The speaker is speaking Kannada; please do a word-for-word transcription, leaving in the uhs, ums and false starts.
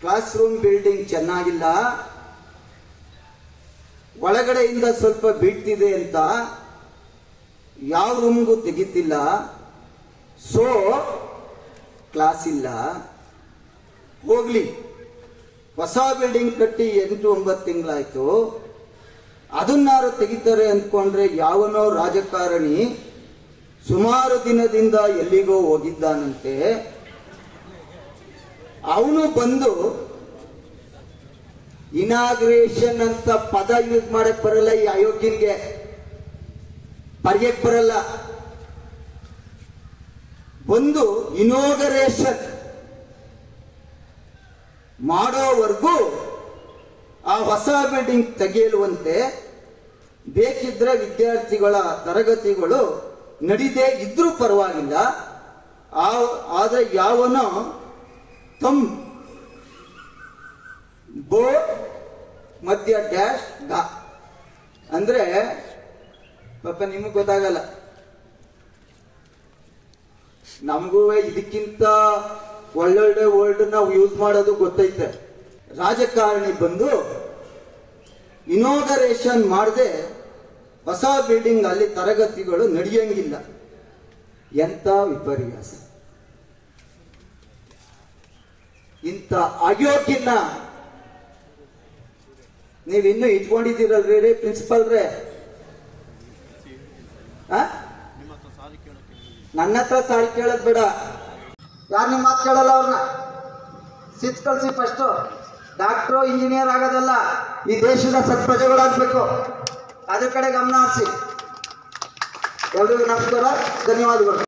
ಕ್ಲಾಸ್ ರೂಮ್ ಬಿಲ್ಡಿಂಗ್ ಚೆನ್ನಾಗಿಲ್ಲ, ಒಳಗಡೆಯಿಂದ ಸ್ವಲ್ಪ ಬೀಳ್ತಿದೆ ಅಂತ ಯಾವ ರೂಮ್ಗೂ ತೆಗಿತಿಲ್ಲ, ಸೋ ಕ್ಲಾಸ್ ಇಲ್ಲ. ಹೋಗ್ಲಿ, ಹೊಸ ಬಿಲ್ಡಿಂಗ್ ಕಟ್ಟಿ ಎಂಟು ಒಂಬತ್ತು ತಿಂಗಳಾಯ್ತು, ಅದನ್ನಾರು ತೆಗಿತಾರೆ ಅಂದ್ಕೊಂಡ್ರೆ ಯಾವನೋ ರಾಜಕಾರಣಿ ಸುಮಾರು ದಿನದಿಂದ ಎಲ್ಲಿಗೋ ಹೋಗಿದ್ದಾನಂತೆ. ಅವನು ಬಂದು ಇನಾಗ್ರೇಷನ್ ಅಂತ ಪದ ಯೂಸ್ ಮಾಡಕ್ ಬರಲ್ಲ, ಈ ಅಯೋಗ್ಯನ್ಗೆ ಬರೆಯಕ್ ಬರಲ್ಲ. ಬಂದು ಇನಾಗರೇಷನ್ ಮಾಡೋವರೆಗೂ ಆ ಹೊಸ ಬಿಲ್ಡಿಂಗ್ ತೆಗೆಯಲುವಂತೆ, ಬೇಕಿದ್ರೆ ವಿದ್ಯಾರ್ಥಿಗಳ ತರಗತಿಗಳು ನಡೀದೇ ಇದ್ರೂ ಪರವಾಗಿಲ್ಲ. ಆದ್ರೆ ಯಾವನೋ ತಮ್ ಬೋ ಮಧ್ಯ ಡ್ಯಾಶ್ ಗ ಅಂದ್ರೆ ಪಾಪ ನಿಮಗೆ ಗೊತ್ತಾಗಲ್ಲ, ನಮಗೂ ಇದಕ್ಕಿಂತ ಒಳ್ಳೊಳ್ಳೆ ವರ್ಡ್ ನಾವು ಯೂಸ್ ಮಾಡೋದು ಗೊತ್ತೈತೆ. ರಾಜಕಾರಣಿ ಬಂದು ಇನಾಗರೇಷನ್ ಮಾಡದೆ ಹೊಸ ಬಿಲ್ಡಿಂಗ್ ಅಲ್ಲಿ ತರಗತಿಗಳು ನಡೆಯಂಗಿಲ್ಲ. ಎಂತ ವಿಪರ್ಯಾಸ! ಇಂಥ ಅಯೋಗ್ಯನ ನೀವಿನ್ನೂ ಇಟ್ಕೊಂಡಿದ್ದೀರಲ್ರಿ ರೀ ಪ್ರಿನ್ಸಿಪಲ್ ರೇ? ನನ್ನ ಹತ್ರ ಸಾರಿ ಕೇಳೋದ್ ಬೇಡ. ಯಾರು ನಿಮ್ಮ ಮಾತು ಕೇಳಲ್ಲ, ಅವ್ರನ್ನ ಸಿಚ್ ಕಳ್ಸಿ. ಫಸ್ಟ್ ಡಾಕ್ಟ್ರು ಇಂಜಿನಿಯರ್ ಆಗೋದಲ್ಲ, ಈ ದೇಶದ ಸತ್ಪ್ರಜೆಗಳಾಗಬೇಕು, ಅದ್ರ ಕಡೆ ಗಮನ ಹರಿಸಿ. ಎಲ್ರಿಗೂ ನಮಸ್ಕಾರ, ಧನ್ಯವಾದಗಳು.